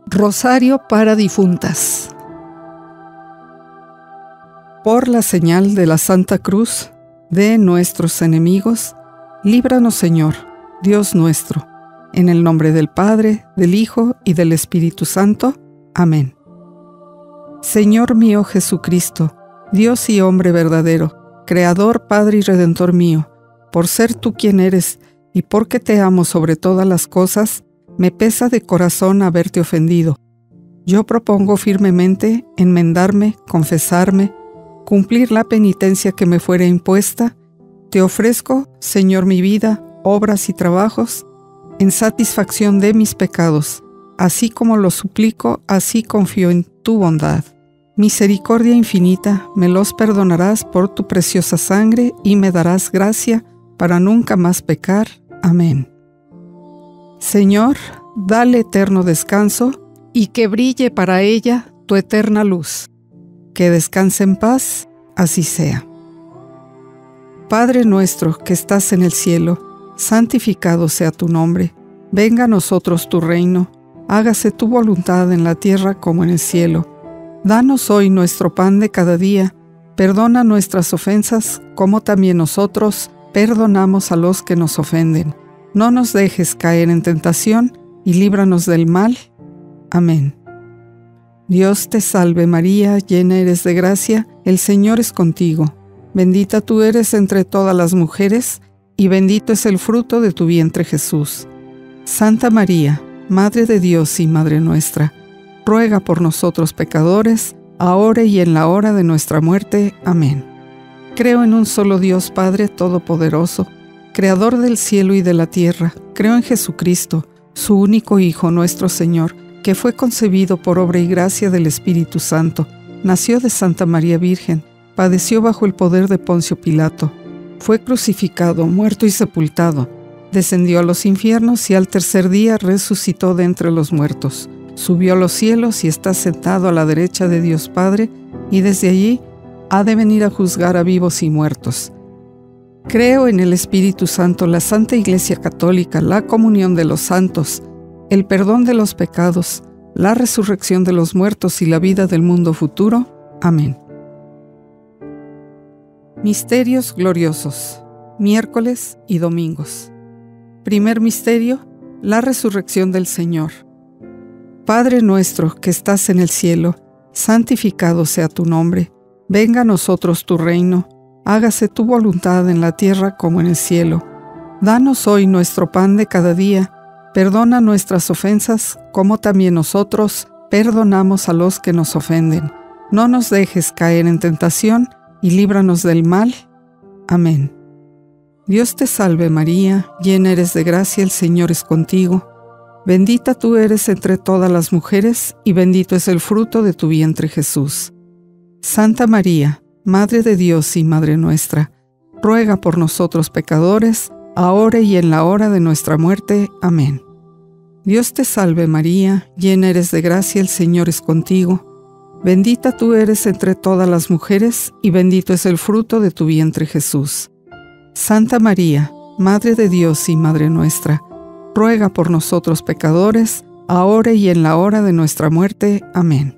Rosario para difuntas. Por la señal de la Santa Cruz de nuestros enemigos, líbranos, Señor, Dios nuestro, en el nombre del Padre, del Hijo y del Espíritu Santo. Amén. Señor mío Jesucristo, Dios y hombre verdadero, Creador, Padre y Redentor mío, por ser tú quien eres y porque te amo sobre todas las cosas, me pesa de corazón haberte ofendido. Yo propongo firmemente enmendarme, confesarme, cumplir la penitencia que me fuere impuesta. Te ofrezco, Señor, mi vida, obras y trabajos, en satisfacción de mis pecados. Así como lo suplico, así confío en tu bondad. Misericordia infinita, me los perdonarás por tu preciosa sangre y me darás gracia para nunca más pecar. Amén. Señor, dale eterno descanso y que brille para ella tu eterna luz. Que descanse en paz, así sea. Padre nuestro que estás en el cielo, santificado sea tu nombre. Venga a nosotros tu reino, hágase tu voluntad en la tierra como en el cielo. Danos hoy nuestro pan de cada día, perdona nuestras ofensas como también nosotros perdonamos a los que nos ofenden. No nos dejes caer en tentación y líbranos del mal. Amén. Dios te salve María, llena eres de gracia, el Señor es contigo. Bendita tú eres entre todas las mujeres, y bendito es el fruto de tu vientre Jesús. Santa María, Madre de Dios y Madre nuestra, ruega por nosotros pecadores, ahora y en la hora de nuestra muerte. Amén. Creo en un solo Dios Padre Todopoderoso, Creador del cielo y de la tierra. Creo en Jesucristo, su único Hijo, nuestro Señor, que fue concebido por obra y gracia del Espíritu Santo. Nació de Santa María Virgen, padeció bajo el poder de Poncio Pilato. Fue crucificado, muerto y sepultado. Descendió a los infiernos y al tercer día resucitó de entre los muertos. Subió a los cielos y está sentado a la derecha de Dios Padre, y desde allí ha de venir a juzgar a vivos y muertos. Creo en el Espíritu Santo, la Santa Iglesia Católica, la comunión de los santos, el perdón de los pecados, la resurrección de los muertos y la vida del mundo futuro. Amén. Misterios gloriosos, miércoles y domingos. Primer misterio, la resurrección del Señor. Padre nuestro que estás en el cielo, santificado sea tu nombre. Venga a nosotros tu reino. Hágase tu voluntad en la tierra como en el cielo. Danos hoy nuestro pan de cada día. Perdona nuestras ofensas, como también nosotros perdonamos a los que nos ofenden. No nos dejes caer en tentación y líbranos del mal. Amén. Dios te salve María, llena eres de gracia, el Señor es contigo. Bendita tú eres entre todas las mujeres, y bendito es el fruto de tu vientre Jesús. Santa María, Madre de Dios y Madre nuestra, ruega por nosotros pecadores, ahora y en la hora de nuestra muerte. Amén. Dios te salve María, llena eres de gracia, el Señor es contigo. Bendita tú eres entre todas las mujeres, y bendito es el fruto de tu vientre Jesús. Santa María, Madre de Dios y Madre nuestra, ruega por nosotros pecadores, ahora y en la hora de nuestra muerte. Amén.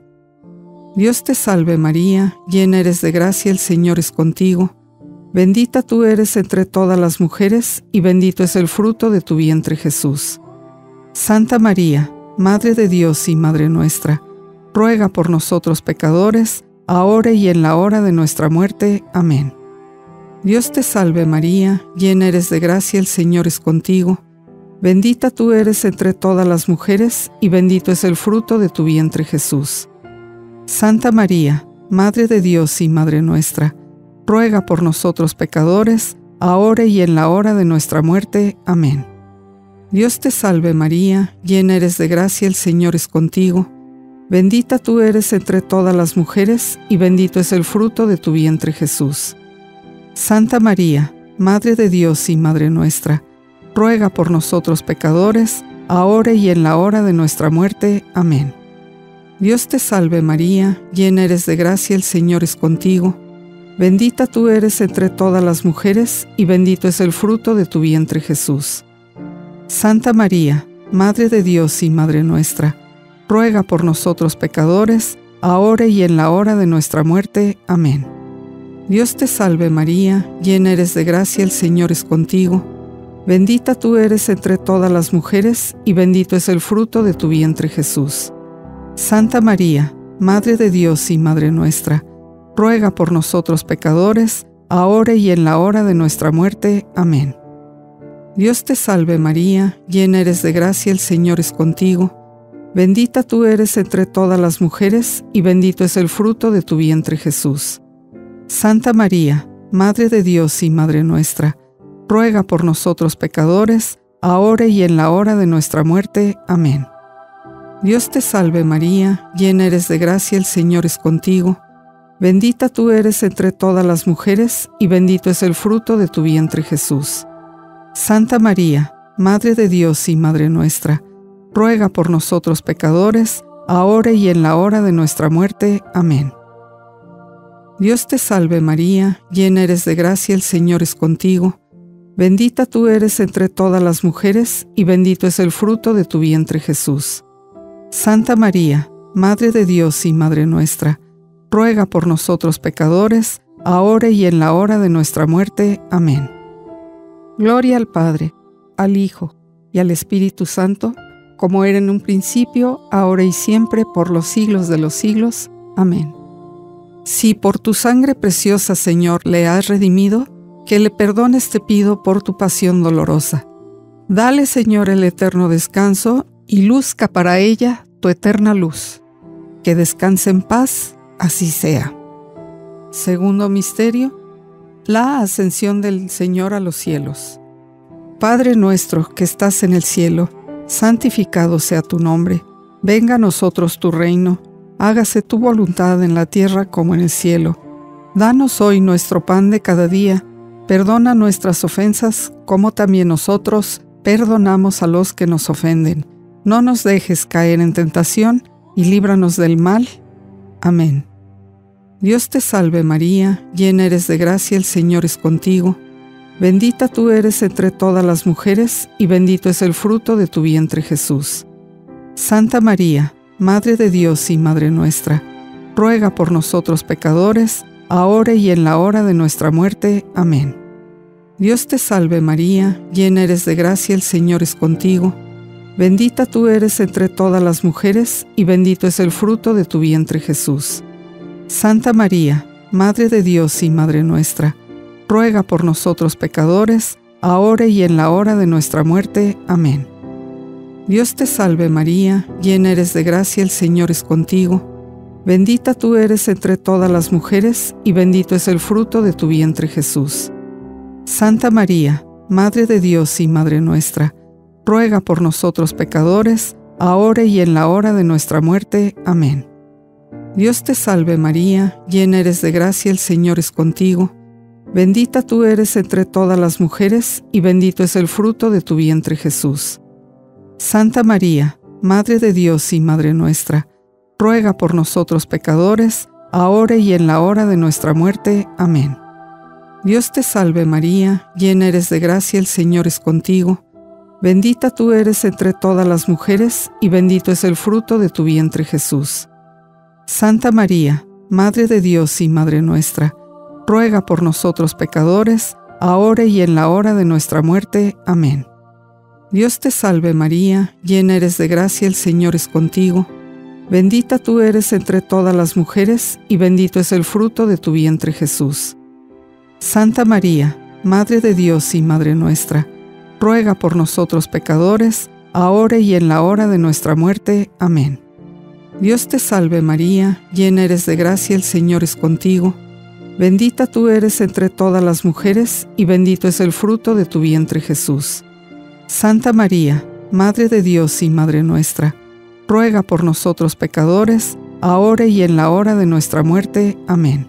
Dios te salve María, llena eres de gracia, el Señor es contigo. Bendita tú eres entre todas las mujeres, y bendito es el fruto de tu vientre Jesús. Santa María, Madre de Dios y Madre nuestra, ruega por nosotros pecadores, ahora y en la hora de nuestra muerte. Amén. Dios te salve María, llena eres de gracia, el Señor es contigo. Bendita tú eres entre todas las mujeres, y bendito es el fruto de tu vientre Jesús. Santa María, Madre de Dios y Madre nuestra, ruega por nosotros pecadores, ahora y en la hora de nuestra muerte. Amén. Dios te salve María, llena eres de gracia, el Señor es contigo. Bendita tú eres entre todas las mujeres, y bendito es el fruto de tu vientre Jesús. Santa María, Madre de Dios y Madre nuestra, ruega por nosotros pecadores, ahora y en la hora de nuestra muerte. Amén. Dios te salve María, llena eres de gracia, el Señor es contigo. Bendita tú eres entre todas las mujeres, y bendito es el fruto de tu vientre Jesús. Santa María, Madre de Dios y Madre nuestra, ruega por nosotros pecadores, ahora y en la hora de nuestra muerte. Amén. Dios te salve María, llena eres de gracia, el Señor es contigo. Bendita tú eres entre todas las mujeres, y bendito es el fruto de tu vientre Jesús. Santa María, Madre de Dios y Madre nuestra, ruega por nosotros pecadores, ahora y en la hora de nuestra muerte. Amén. Dios te salve María, llena eres de gracia, el Señor es contigo. Bendita tú eres entre todas las mujeres, y bendito es el fruto de tu vientre Jesús. Santa María, Madre de Dios y Madre nuestra, ruega por nosotros pecadores, ahora y en la hora de nuestra muerte. Amén. Dios te salve María, llena eres de gracia, el Señor es contigo. Bendita tú eres entre todas las mujeres, y bendito es el fruto de tu vientre Jesús. Santa María, Madre de Dios y Madre nuestra, ruega por nosotros pecadores, ahora y en la hora de nuestra muerte. Amén. Dios te salve María, llena eres de gracia, el Señor es contigo. Bendita tú eres entre todas las mujeres, y bendito es el fruto de tu vientre Jesús. Santa María, Madre de Dios y Madre nuestra, ruega por nosotros pecadores, ahora y en la hora de nuestra muerte. Amén. Gloria al Padre, al Hijo y al Espíritu Santo, como era en un principio, ahora y siempre, por los siglos de los siglos. Amén. Si por tu sangre preciosa, Señor, le has redimido, que le perdones te pido por tu pasión dolorosa. Dale, Señor, el eterno descanso, y luzca para ella tu eterna luz. Que descanse en paz, así sea. Segundo misterio, la ascensión del Señor a los cielos. Padre nuestro que estás en el cielo, santificado sea tu nombre. Venga a nosotros tu reino. Hágase tu voluntad en la tierra como en el cielo. Danos hoy nuestro pan de cada día. Perdona nuestras ofensas, como también nosotros perdonamos a los que nos ofenden. No nos dejes caer en tentación, y líbranos del mal. Amén. Dios te salve María, llena eres de gracia, el Señor es contigo. Bendita tú eres entre todas las mujeres, y bendito es el fruto de tu vientre Jesús. Santa María, Madre de Dios y Madre nuestra, ruega por nosotros pecadores, ahora y en la hora de nuestra muerte. Amén. Dios te salve María, llena eres de gracia, el Señor es contigo. Bendita tú eres entre todas las mujeres, y bendito es el fruto de tu vientre Jesús. Santa María, Madre de Dios y Madre nuestra, ruega por nosotros pecadores, ahora y en la hora de nuestra muerte. Amén. Dios te salve María, llena eres de gracia, el Señor es contigo. Bendita tú eres entre todas las mujeres, y bendito es el fruto de tu vientre Jesús. Santa María, Madre de Dios y Madre nuestra, ruega por nosotros pecadores, ahora y en la hora de nuestra muerte. Amén. Dios te salve María, llena eres de gracia, el Señor es contigo. Bendita tú eres entre todas las mujeres, y bendito es el fruto de tu vientre Jesús. Santa María, Madre de Dios y Madre nuestra, ruega por nosotros pecadores, ahora y en la hora de nuestra muerte. Amén. Dios te salve María, llena eres de gracia, el Señor es contigo. Bendita tú eres entre todas las mujeres, y bendito es el fruto de tu vientre Jesús. Santa María, Madre de Dios y Madre nuestra, ruega por nosotros pecadores, ahora y en la hora de nuestra muerte. Amén. Dios te salve María, llena eres de gracia, el Señor es contigo. Bendita tú eres entre todas las mujeres, y bendito es el fruto de tu vientre Jesús. Santa María, Madre de Dios y Madre nuestra, ruega por nosotros pecadores, ahora y en la hora de nuestra muerte. Amén. Dios te salve María, llena eres de gracia, el Señor es contigo. Bendita tú eres entre todas las mujeres, y bendito es el fruto de tu vientre Jesús. Santa María, Madre de Dios y Madre nuestra, ruega por nosotros pecadores, ahora y en la hora de nuestra muerte. Amén.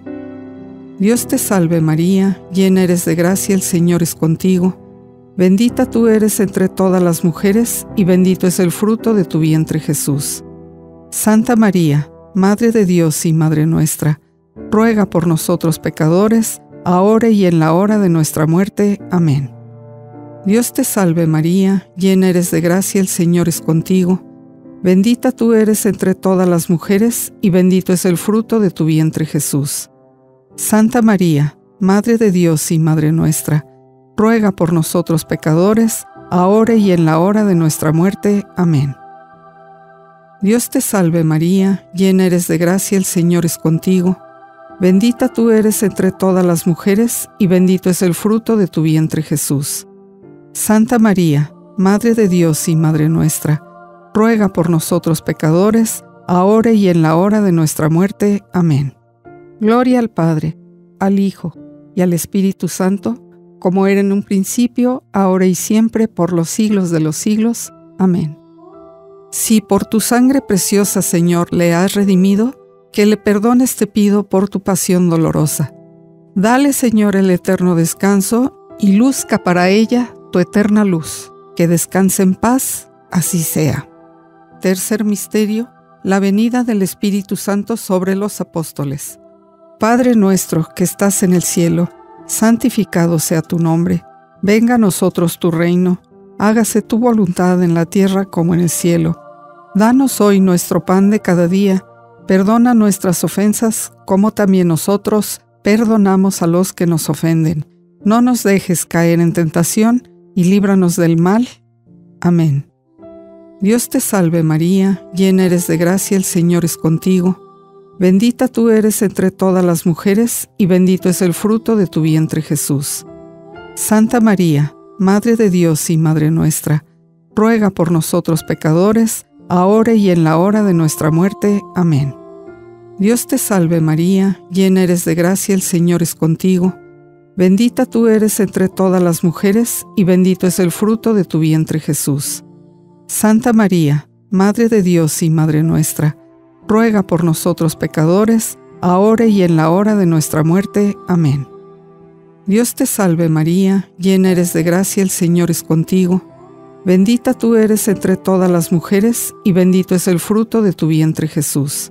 Dios te salve María, llena eres de gracia, el Señor es contigo. Bendita tú eres entre todas las mujeres, y bendito es el fruto de tu vientre Jesús. Santa María, Madre de Dios y Madre nuestra, ruega por nosotros pecadores, ahora y en la hora de nuestra muerte. Amén. Dios te salve María, llena eres de gracia, el Señor es contigo. Bendita tú eres entre todas las mujeres, y bendito es el fruto de tu vientre Jesús. Santa María, Madre de Dios y Madre nuestra, ruega por nosotros pecadores, ahora y en la hora de nuestra muerte. Amén. Dios te salve María, llena eres de gracia, el Señor es contigo. Bendita tú eres entre todas las mujeres, y bendito es el fruto de tu vientre Jesús. Santa María, Madre de Dios y Madre nuestra, ruega por nosotros pecadores, ahora y en la hora de nuestra muerte. Amén. Gloria al Padre, al Hijo y al Espíritu Santo, como era en un principio, ahora y siempre, por los siglos de los siglos. Amén. Si por tu sangre preciosa, Señor, le has redimido, que le perdones te pido por tu pasión dolorosa. Dale, Señor, el eterno descanso, y luzca para ella tu eterna luz. Que descanse en paz, así sea. Tercer misterio, la venida del Espíritu Santo sobre los apóstoles. Padre nuestro que estás en el cielo, santificado sea tu nombre. Venga a nosotros tu reino. Hágase tu voluntad en la tierra como en el cielo. Danos hoy nuestro pan de cada día. Perdona nuestras ofensas, como también nosotros perdonamos a los que nos ofenden. No nos dejes caer en tentación, y líbranos del mal. Amén. Dios te salve María, llena eres de gracia, el Señor es contigo. Bendita tú eres entre todas las mujeres, y bendito es el fruto de tu vientre Jesús. Santa María, Madre de Dios y Madre nuestra, ruega por nosotros pecadores, ahora y en la hora de nuestra muerte. Amén. Dios te salve María, llena eres de gracia, el Señor es contigo. Bendita tú eres entre todas las mujeres, y bendito es el fruto de tu vientre Jesús. Santa María, Madre de Dios y Madre nuestra, ruega por nosotros pecadores, ahora y en la hora de nuestra muerte. Amén. Dios te salve María, llena eres de gracia, el Señor es contigo. Bendita tú eres entre todas las mujeres, y bendito es el fruto de tu vientre Jesús.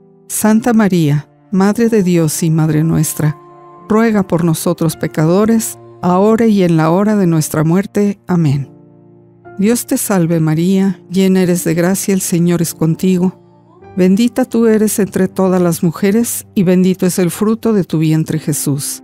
Santa María, Madre de Dios y Madre nuestra, ruega por nosotros pecadores, ahora y en la hora de nuestra muerte. Amén. Dios te salve María, llena eres de gracia, el Señor es contigo. Bendita tú eres entre todas las mujeres, y bendito es el fruto de tu vientre Jesús.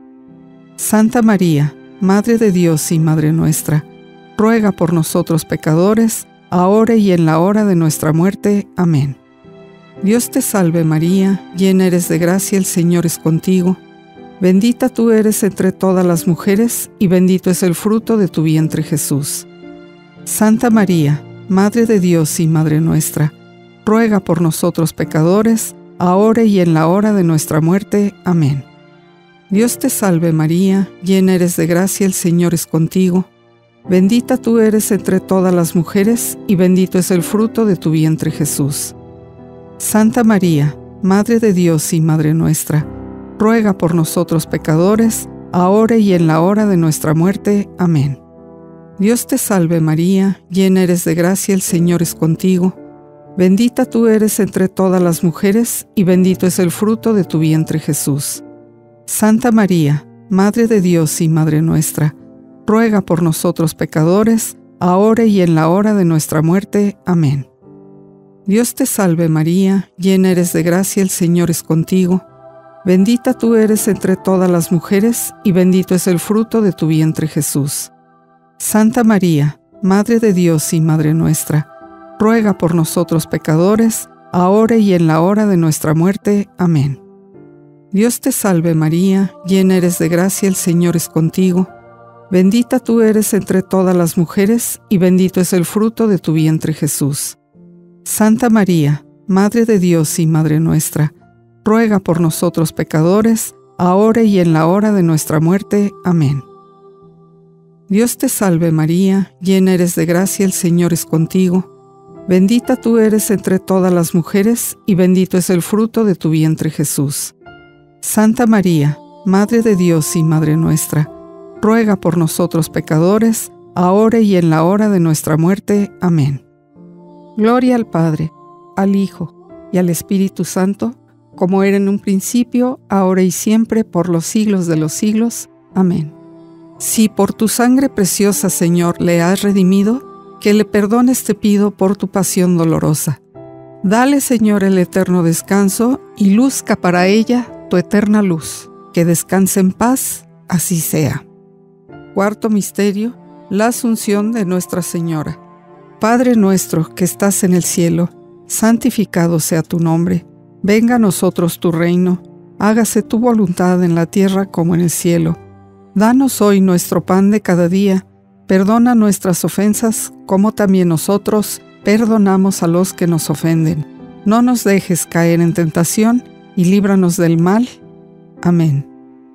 Santa María, Madre de Dios y Madre nuestra, ruega por nosotros pecadores, ahora y en la hora de nuestra muerte. Amén. Dios te salve María, llena eres de gracia, el Señor es contigo. Bendita tú eres entre todas las mujeres, y bendito es el fruto de tu vientre Jesús. Santa María, Madre de Dios y Madre nuestra, ruega por nosotros pecadores, ahora y en la hora de nuestra muerte. Amén. Dios te salve María, llena eres de gracia, el Señor es contigo. Bendita tú eres entre todas las mujeres, y bendito es el fruto de tu vientre Jesús. Santa María, Madre de Dios y Madre nuestra, ruega por nosotros pecadores, ahora y en la hora de nuestra muerte. Amén. Dios te salve María, llena eres de gracia, el Señor es contigo. Bendita tú eres entre todas las mujeres, y bendito es el fruto de tu vientre Jesús. Santa María, Madre de Dios y Madre nuestra, ruega por nosotros pecadores, ahora y en la hora de nuestra muerte. Amén. Dios te salve María, llena eres de gracia, el Señor es contigo. Bendita tú eres entre todas las mujeres, y bendito es el fruto de tu vientre Jesús. Santa María, Madre de Dios y Madre nuestra, ruega por nosotros pecadores, ahora y en la hora de nuestra muerte. Amén. Dios te salve María, llena eres de gracia, el Señor es contigo. Bendita tú eres entre todas las mujeres, y bendito es el fruto de tu vientre Jesús. Santa María, Madre de Dios y Madre nuestra, ruega por nosotros pecadores, ahora y en la hora de nuestra muerte. Amén. Dios te salve María, llena eres de gracia, el Señor es contigo. Bendita tú eres entre todas las mujeres, y bendito es el fruto de tu vientre Jesús. Santa María, Madre de Dios y Madre nuestra, ruega por nosotros pecadores, ahora y en la hora de nuestra muerte. Amén. Gloria al Padre, al Hijo y al Espíritu Santo, como era en un principio, ahora y siempre, por los siglos de los siglos. Amén. Si por tu sangre preciosa, Señor, le has redimido, que le perdones te pido por tu pasión dolorosa. Dale, Señor, el eterno descanso y luzca para ella tu eterna luz. Que descanse en paz, así sea. Cuarto misterio, la Asunción de Nuestra Señora. Padre nuestro que estás en el cielo, santificado sea tu nombre. Venga a nosotros tu reino. Hágase tu voluntad en la tierra como en el cielo. Danos hoy nuestro pan de cada día. Perdona nuestras ofensas, como también nosotros perdonamos a los que nos ofenden. No nos dejes caer en tentación y líbranos del mal. Amén.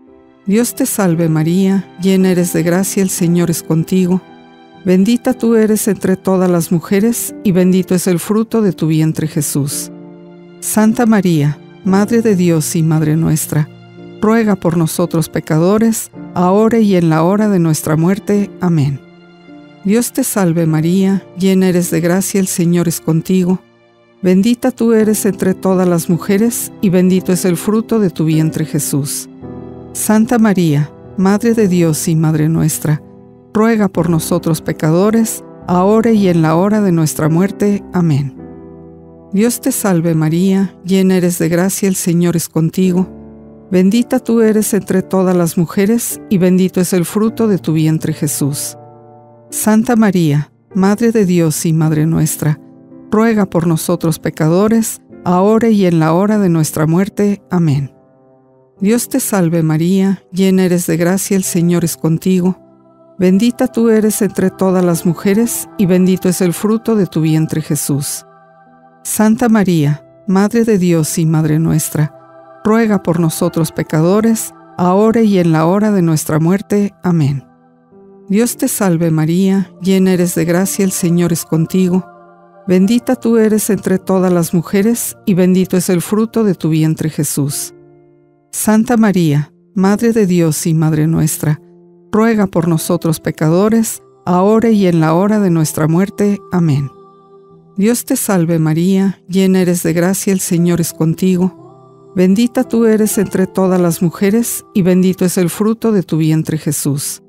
Dios te salve María, llena eres de gracia, el Señor es contigo. Bendita tú eres entre todas las mujeres, y bendito es el fruto de tu vientre Jesús. Santa María, Madre de Dios y Madre nuestra, ruega por nosotros pecadores, ahora y en la hora de nuestra muerte. Amén. Dios te salve María, llena eres de gracia, el Señor es contigo. Bendita tú eres entre todas las mujeres, y bendito es el fruto de tu vientre Jesús. Santa María, Madre de Dios y Madre nuestra, ruega por nosotros pecadores, ahora y en la hora de nuestra muerte. Amén. Dios te salve María, llena eres de gracia, el Señor es contigo. Bendita tú eres entre todas las mujeres, y bendito es el fruto de tu vientre Jesús. Santa María, Madre de Dios y Madre nuestra, ruega por nosotros pecadores, ahora y en la hora de nuestra muerte. Amén. Dios te salve María, llena eres de gracia, el Señor es contigo. Bendita tú eres entre todas las mujeres, y bendito es el fruto de tu vientre Jesús. Santa María, Madre de Dios y Madre nuestra, ruega por nosotros pecadores, ahora y en la hora de nuestra muerte. Amén. Dios te salve María, llena eres de gracia, el Señor es contigo. Bendita tú eres entre todas las mujeres, y bendito es el fruto de tu vientre Jesús. Santa María, Madre de Dios y Madre nuestra, ruega por nosotros pecadores, ahora y en la hora de nuestra muerte. Amén. Dios te salve María, llena eres de gracia, el Señor es contigo. Bendita tú eres entre todas las mujeres, y bendito es el fruto de tu vientre Jesús.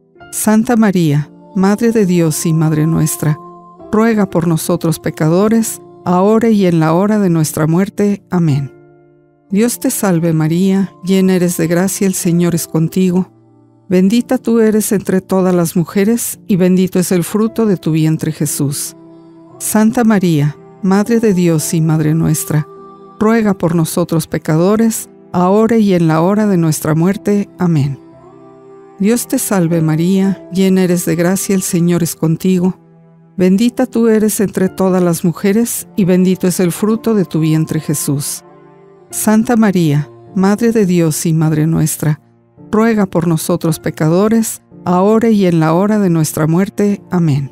Santa María, Madre de Dios y Madre nuestra, ruega por nosotros pecadores, ahora y en la hora de nuestra muerte. Amén. Dios te salve María, llena eres de gracia, el Señor es contigo. Bendita tú eres entre todas las mujeres, y bendito es el fruto de tu vientre Jesús. Santa María, Madre de Dios y Madre nuestra, ruega por nosotros pecadores, ahora y en la hora de nuestra muerte. Amén. Dios te salve María, llena eres de gracia, el Señor es contigo. Bendita tú eres entre todas las mujeres, y bendito es el fruto de tu vientre Jesús. Santa María, Madre de Dios y Madre nuestra, ruega por nosotros pecadores, ahora y en la hora de nuestra muerte. Amén.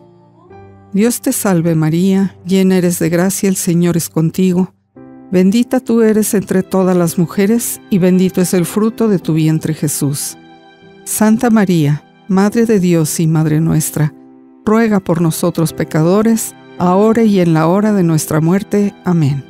Dios te salve María, llena eres de gracia, el Señor es contigo. Bendita tú eres entre todas las mujeres, y bendito es el fruto de tu vientre Jesús. Santa María, Madre de Dios y Madre nuestra, ruega por nosotros pecadores, ahora y en la hora de nuestra muerte. Amén.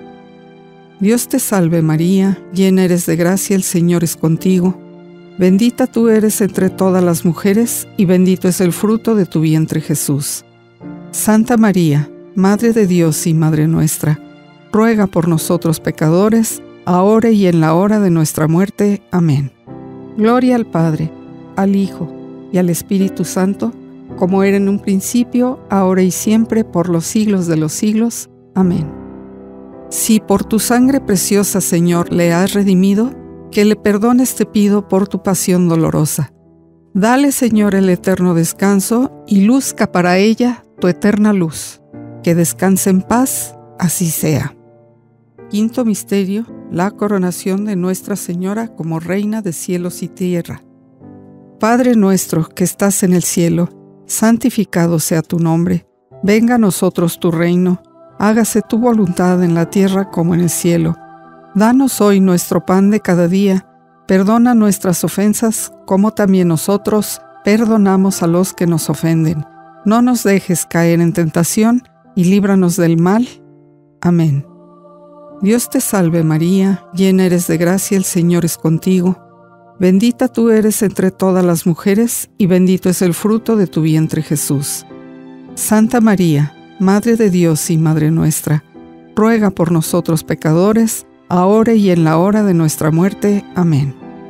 Dios te salve María, llena eres de gracia, el Señor es contigo. Bendita tú eres entre todas las mujeres, y bendito es el fruto de tu vientre Jesús. Santa María, Madre de Dios y Madre nuestra, ruega por nosotros pecadores, ahora y en la hora de nuestra muerte. Amén. Gloria al Padre, al Hijo y al Espíritu Santo, como era en un principio, ahora y siempre, por los siglos de los siglos. Amén. Si por tu sangre preciosa, Señor, le has redimido, que le perdones te pido por tu pasión dolorosa. Dale, Señor, el eterno descanso, y luzca para ella tu eterna luz. Que descanse en paz, así sea. Quinto misterio, la coronación de Nuestra Señora como Reina de cielos y tierra. Padre nuestro que estás en el cielo, santificado sea tu nombre. Venga a nosotros tu reino. Hágase tu voluntad en la tierra como en el cielo. Danos hoy nuestro pan de cada día. Perdona nuestras ofensas, como también nosotros perdonamos a los que nos ofenden. No nos dejes caer en tentación, y líbranos del mal. Amén. Dios te salve María, llena eres de gracia, el Señor es contigo. Bendita tú eres entre todas las mujeres, y bendito es el fruto de tu vientre Jesús. Santa María, Madre de Dios y Madre nuestra, ruega por nosotros pecadores, ahora y en la hora de nuestra muerte. Amén.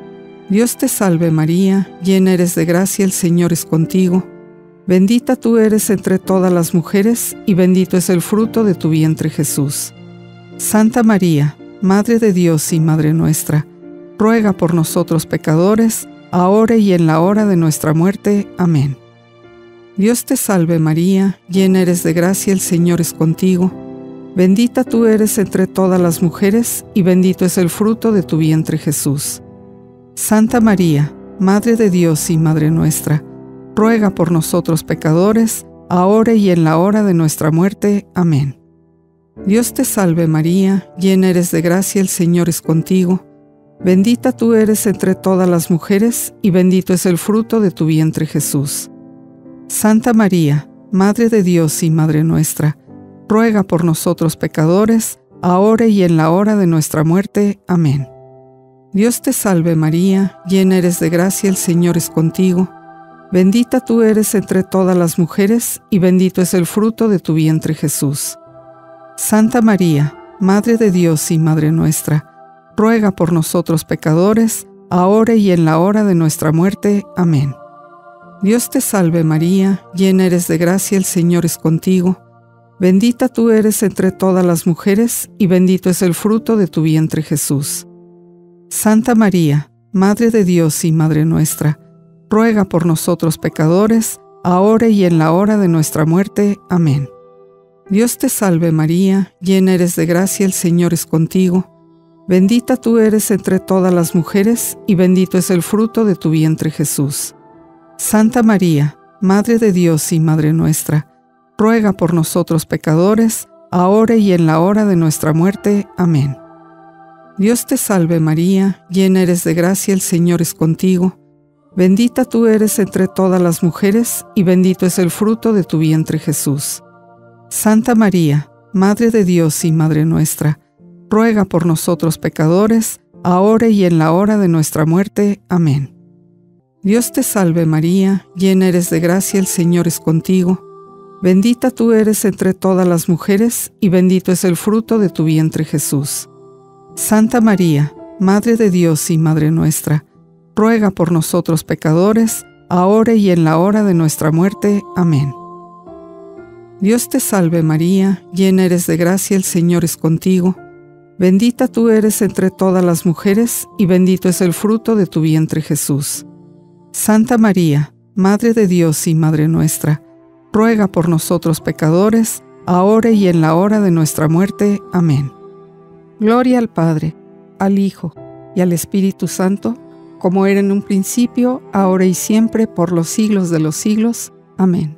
Dios te salve María, llena eres de gracia, el Señor es contigo. Bendita tú eres entre todas las mujeres, y bendito es el fruto de tu vientre Jesús. Santa María, Madre de Dios y Madre nuestra, ruega por nosotros pecadores, ahora y en la hora de nuestra muerte. Amén. Dios te salve María, llena eres de gracia, el Señor es contigo. Bendita tú eres entre todas las mujeres, y bendito es el fruto de tu vientre Jesús. Santa María, Madre de Dios y Madre nuestra, ruega por nosotros pecadores, ahora y en la hora de nuestra muerte. Amén. Dios te salve María, llena eres de gracia, el Señor es contigo. Bendita tú eres entre todas las mujeres, y bendito es el fruto de tu vientre Jesús. Santa María, Madre de Dios y Madre nuestra, ruega por nosotros pecadores, ahora y en la hora de nuestra muerte. Amén. Dios te salve María, llena eres de gracia, el Señor es contigo. Bendita tú eres entre todas las mujeres, y bendito es el fruto de tu vientre Jesús. Santa María, Madre de Dios y Madre nuestra, ruega por nosotros pecadores, ahora y en la hora de nuestra muerte. Amén. Dios te salve María, llena eres de gracia, el Señor es contigo. Bendita tú eres entre todas las mujeres, y bendito es el fruto de tu vientre Jesús. Santa María, Madre de Dios y Madre nuestra, ruega por nosotros pecadores, ahora y en la hora de nuestra muerte. Amén. Dios te salve María, llena eres de gracia, el Señor es contigo. Bendita tú eres entre todas las mujeres, y bendito es el fruto de tu vientre Jesús. Santa María, Madre de Dios y Madre nuestra, ruega por nosotros pecadores, ahora y en la hora de nuestra muerte. Amén. Dios te salve María, llena eres de gracia, el Señor es contigo. Bendita tú eres entre todas las mujeres, y bendito es el fruto de tu vientre Jesús. Santa María, Madre de Dios y Madre nuestra, ruega por nosotros pecadores, ahora y en la hora de nuestra muerte. Amén. Dios te salve María, llena eres de gracia, el Señor es contigo. Bendita tú eres entre todas las mujeres, y bendito es el fruto de tu vientre Jesús. Santa María, Madre de Dios y Madre nuestra, ruega por nosotros pecadores, ahora y en la hora de nuestra muerte. Amén. Dios te salve María, llena eres de gracia, el Señor es contigo. Bendita tú eres entre todas las mujeres, y bendito es el fruto de tu vientre Jesús. Santa María, Madre de Dios y Madre nuestra, ruega por nosotros pecadores, ahora y en la hora de nuestra muerte. Amén. Gloria al Padre, al Hijo y al Espíritu Santo, como era en un principio, ahora y siempre, por los siglos de los siglos. Amén.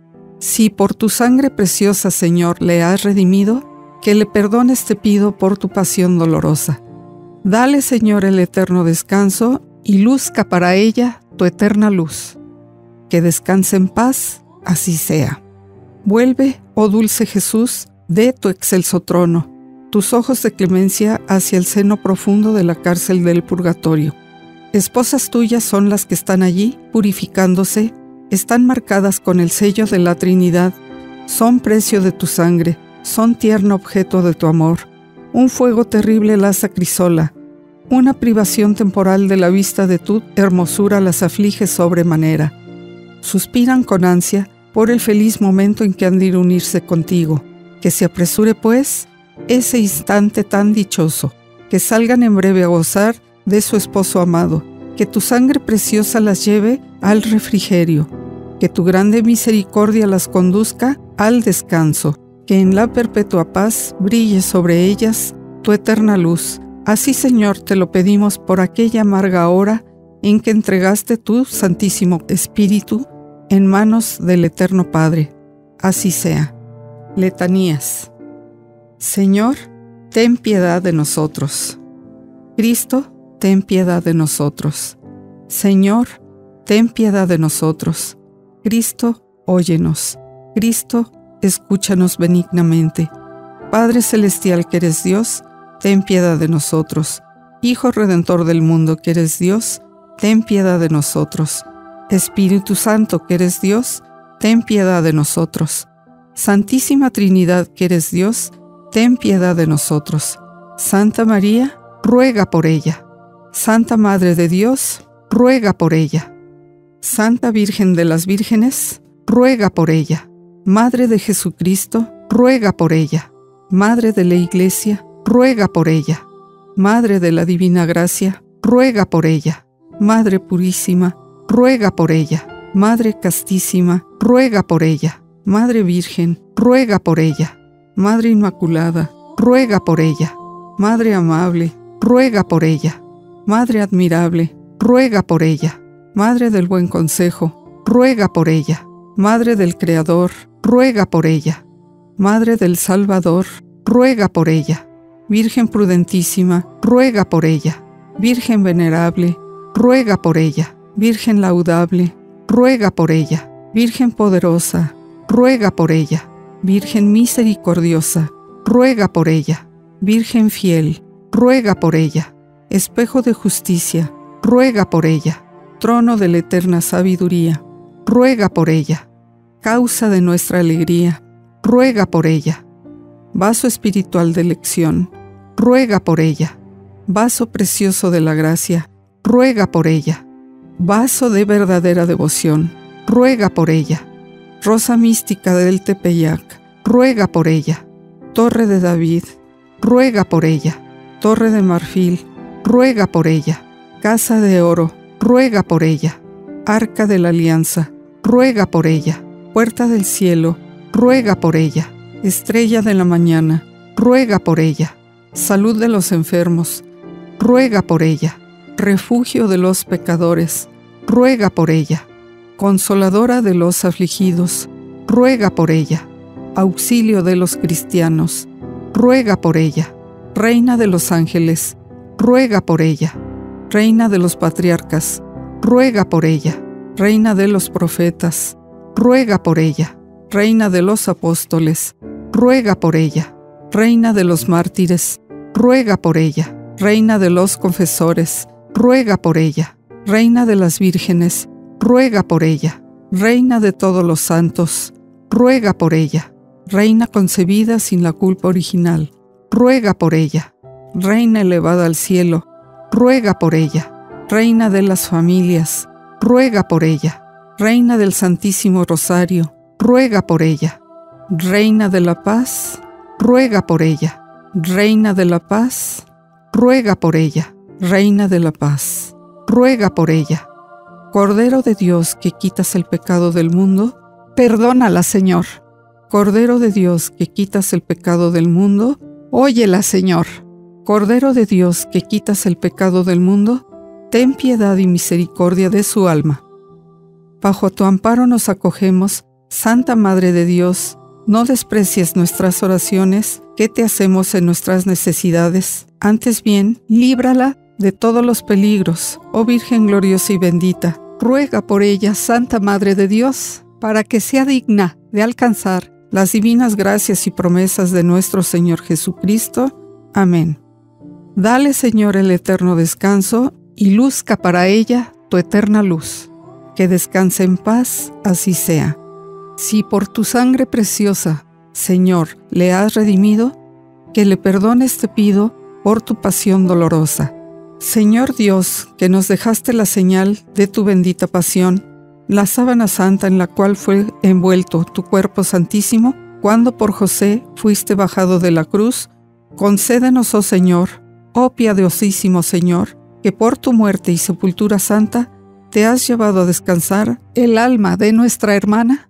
Si por tu sangre preciosa, Señor, le has redimido, que le perdones te pido por tu pasión dolorosa. Dale, Señor, el eterno descanso, y luzca para ella tu eterna luz. Que descanse en paz, así sea. Vuelve, oh dulce Jesús, de tu excelso trono, tus ojos de clemencia hacia el seno profundo de la cárcel del purgatorio. Esposas tuyas son las que están allí, purificándose, están marcadas con el sello de la Trinidad, son precio de tu sangre, son tierno objeto de tu amor. Un fuego terrible las acrisola, una privación temporal de la vista de tu hermosura las aflige sobremanera. Suspiran con ansia por el feliz momento en que han de ir a unirse contigo. Que se apresure, pues, ese instante tan dichoso, que salgan en breve a gozar de su esposo amado, que tu sangre preciosa las lleve al refrigerio, que tu grande misericordia las conduzca al descanso, que en la perpetua paz brille sobre ellas tu eterna luz. Así, Señor, te lo pedimos por aquella amarga hora en que entregaste tu Santísimo Espíritu en manos del Eterno Padre. Así sea. Letanías. Señor, ten piedad de nosotros. Cristo, ten piedad de nosotros. Señor, ten piedad de nosotros. Cristo, óyenos. Cristo, escúchanos benignamente. Padre celestial que eres Dios, ten piedad de nosotros. Hijo Redentor del mundo que eres Dios, ten piedad de nosotros. Espíritu Santo que eres Dios, ten piedad de nosotros. Santísima Trinidad que eres Dios, ten piedad de nosotros. Santa María, ruega por ella. Santa Madre de Dios, ruega por ella. Santa Virgen de las Vírgenes, ruega por ella. Madre de Jesucristo, ruega por ella. Madre de la Iglesia, ruega por ella. Madre de la Divina Gracia, ruega por ella. Madre Purísima, ruega por ella. Madre Castísima, ruega por ella. Madre Virgen, ruega por ella. Madre Inmaculada, ruega por ella. Madre Amable, ruega por ella. Madre Admirable, ruega por ella. Madre del Buen Consejo, ruega por ella. Madre del Creador, ruega por ella. Madre del Salvador, ruega por ella. Virgen Prudentísima, ruega por ella. Virgen Venerable, ruega por ella. Virgen Laudable, ruega por ella. Virgen Poderosa, ruega por ella. Virgen Misericordiosa, ruega por ella. Virgen Fiel, ruega por ella. Espejo de Justicia, ruega por ella. Trono de la eterna sabiduría, ruega por ella. Causa de nuestra alegría, ruega por ella. Vaso espiritual de elección, ruega por ella. Vaso precioso de la gracia, ruega por ella. Vaso de verdadera devoción, ruega por ella. Rosa mística del Tepeyac, ruega por ella. Torre de David, ruega por ella. Torre de marfil, ruega por ella. Casa de oro, ruega por ella. Arca de la alianza, ruega por ella. Puerta del cielo, ruega por ella. Estrella de la mañana, ruega por ella. Salud de los enfermos, ruega por ella. Refugio de los pecadores, ruega por ella. Consoladora de los afligidos, ruega por ella. Auxilio de los cristianos, ruega por ella. Reina de los ángeles, ruega por ella. Reina de los patriarcas, ruega por ella. Reina de los profetas, ruega por ella. Reina de los apóstoles, ruega por ella. Reina de los mártires, ruega por ella. Reina de los confesores, ruega por ella. Reina de las vírgenes, ruega por ella. Reina de todos los santos, ruega por ella. Reina concebida sin la culpa original, ruega por ella. Reina elevada al cielo, ruega por ella. Reina de las familias, ruega por ella. Reina del Santísimo Rosario, ruega por ella. Reina de la paz, ruega por ella. Reina de la paz, ruega por ella. Reina de la paz, ruega por ella. Cordero de Dios que quitas el pecado del mundo, perdónala, Señor. Cordero de Dios que quitas el pecado del mundo, óyela, Señor. Cordero de Dios que quitas el pecado del mundo, ten piedad y misericordia de su alma. Bajo tu amparo nos acogemos, Santa Madre de Dios. No desprecies nuestras oraciones que te hacemos en nuestras necesidades. Antes bien, líbrala de todos los peligros, oh Virgen gloriosa y bendita. Ruega por ella, Santa Madre de Dios, para que sea digna de alcanzar las divinas gracias y promesas de nuestro Señor Jesucristo. Amén. Dale, Señor, el eterno descanso y luzca para ella tu eterna luz. Que descanse en paz, así sea. Si por tu sangre preciosa, Señor, le has redimido, que le perdones te pido por tu pasión dolorosa. Señor Dios, que nos dejaste la señal de tu bendita pasión, la sábana santa en la cual fue envuelto tu cuerpo santísimo, cuando por José fuiste bajado de la cruz, concédenos, oh Señor, oh piadosísimo Señor, que por tu muerte y sepultura santa te has llevado a descansar el alma de nuestra hermana,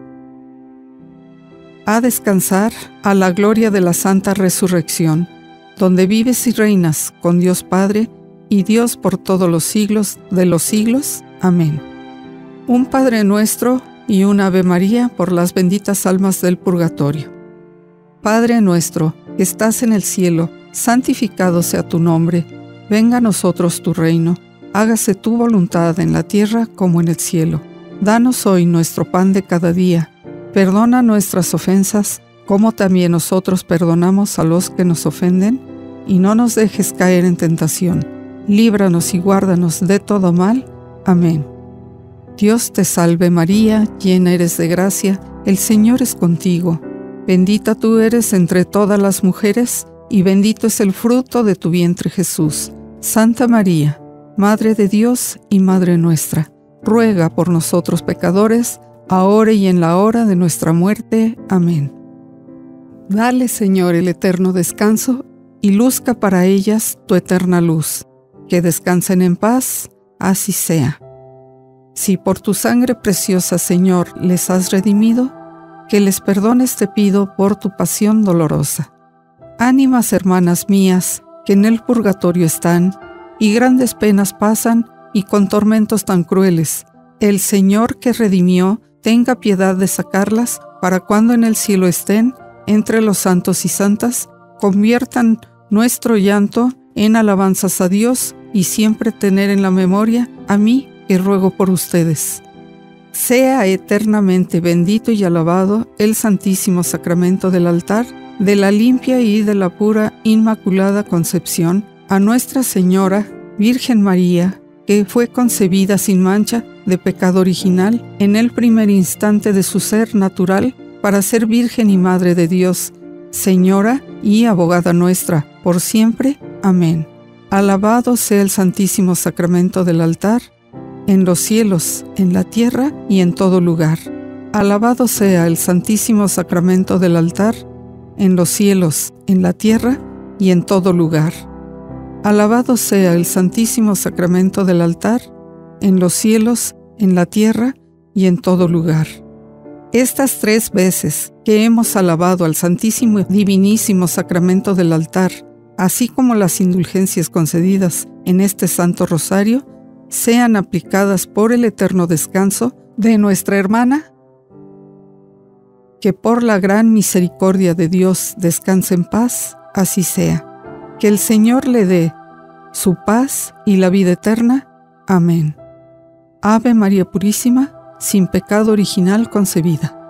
a descansar a la gloria de la santa resurrección, donde vives y reinas con Dios Padre y Dios por todos los siglos de los siglos. Amén. Un Padre Nuestro y un Ave María por las benditas almas del purgatorio. Padre nuestro, que estás en el cielo, santificado sea tu nombre. Venga a nosotros tu reino. Hágase tu voluntad en la tierra como en el cielo. Danos hoy nuestro pan de cada día. Perdona nuestras ofensas, como también nosotros perdonamos a los que nos ofenden, y no nos dejes caer en tentación. Líbranos y guárdanos de todo mal. Amén. Dios te salve María, llena eres de gracia, el Señor es contigo. Bendita tú eres entre todas las mujeres, y bendito es el fruto de tu vientre Jesús. Santa María, Madre de Dios y Madre nuestra, ruega por nosotros pecadores, ahora y en la hora de nuestra muerte. Amén. Dale, Señor, el eterno descanso, y luzca para ellas tu eterna luz. Que descansen en paz, así sea. Si por tu sangre preciosa, Señor, les has redimido, que les perdones te pido por tu pasión dolorosa. Ánimas, hermanas mías, que en el purgatorio están, y grandes penas pasan, y con tormentos tan crueles. El Señor que redimió, tenga piedad de sacarlas, para cuando en el cielo estén, entre los santos y santas, conviertan nuestro llanto en alabanzas a Dios, y siempre tener en la memoria a mí que ruego por ustedes. Sea eternamente bendito y alabado el Santísimo Sacramento del altar, de la limpia y de la pura Inmaculada Concepción, a Nuestra Señora, Virgen María, que fue concebida sin mancha de pecado original en el primer instante de su ser natural, para ser Virgen y Madre de Dios, Señora y abogada nuestra, por siempre. Amén. Alabado sea el Santísimo Sacramento del altar, en los cielos, en la tierra y en todo lugar. Alabado sea el Santísimo Sacramento del altar, en los cielos, en la tierra y en todo lugar. Alabado sea el Santísimo Sacramento del altar, en los cielos, en la tierra y en todo lugar. Estas 3 veces que hemos alabado al Santísimo y Divinísimo Sacramento del altar, así como las indulgencias concedidas en este Santo Rosario, sean aplicadas por el eterno descanso de nuestra hermana, que por la gran misericordia de Dios descanse en paz, así sea. Que el Señor le dé su paz y la vida eterna. Amén. Ave María Purísima, sin pecado original concebida.